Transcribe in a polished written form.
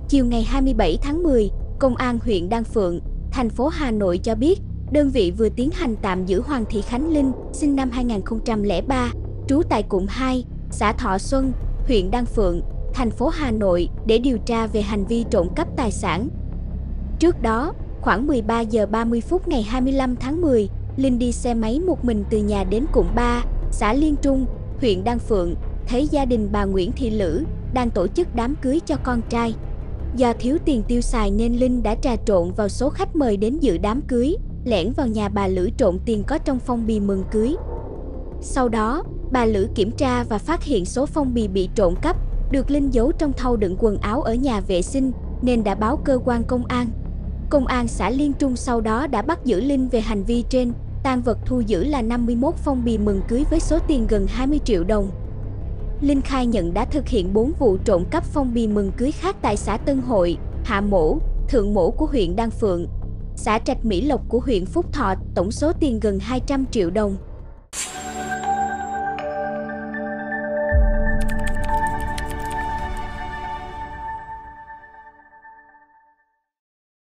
Chiều ngày 27 tháng 10, Công an huyện Đan Phượng, thành phố Hà Nội cho biết, đơn vị vừa tiến hành tạm giữ Hoàng Thị Khánh Linh, sinh năm 2003, trú tại cụm 2, xã Thọ Xuân, huyện Đan Phượng, thành phố Hà Nội để điều tra về hành vi trộm cắp tài sản. Trước đó, khoảng 13 giờ 30 phút ngày 25 tháng 10, Linh đi xe máy một mình từ nhà đến cụm 3, xã Liên Trung, huyện Đan Phượng, thấy gia đình bà Nguyễn Thị Lữ đang tổ chức đám cưới cho con trai. Do thiếu tiền tiêu xài nên Linh đã trà trộn vào số khách mời đến dự đám cưới, lẻn vào nhà bà Lữ trộn tiền có trong phong bì mừng cưới. Sau đó, bà Lữ kiểm tra và phát hiện số phong bì bị trộm cắp được Linh giấu trong thau đựng quần áo ở nhà vệ sinh nên đã báo cơ quan công an. Công an xã Liên Trung sau đó đã bắt giữ Linh về hành vi trên, tang vật thu giữ là 51 phong bì mừng cưới với số tiền gần 20 triệu đồng. Linh khai nhận đã thực hiện 4 vụ trộm cắp phong bì mừng cưới khác tại xã Tân Hội, Hạ Mỗ, Thượng Mỗ của huyện Đan Phượng, xã Trạch Mỹ Lộc của huyện Phúc Thọ, tổng số tiền gần 200 triệu đồng.